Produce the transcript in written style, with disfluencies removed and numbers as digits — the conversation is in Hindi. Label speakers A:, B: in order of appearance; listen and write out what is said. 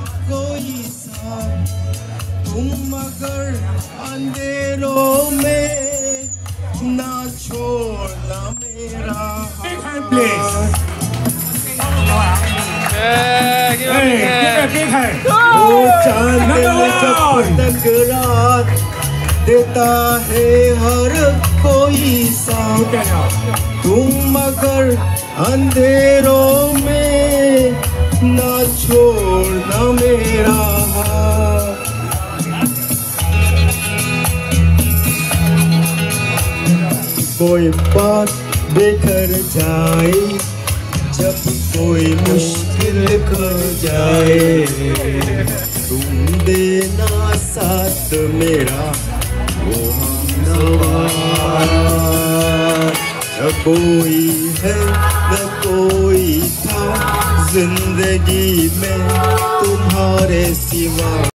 A: कोई साथ, तुम मगर अंधेरों में ना छोड़ना मेरा हाथ। वो चांद जब तक रात देता है हर कोई साथ, तुम मगर अंधेरों में ना छोड़ना मेरा हाथ। कोई बात बेकर जाए, जब कोई मुश्किल खो जाए, तुम देना साथ मेरा वो हमनवा। न कोई है न कोई था जिंदगी में तुम्हारे सिवा।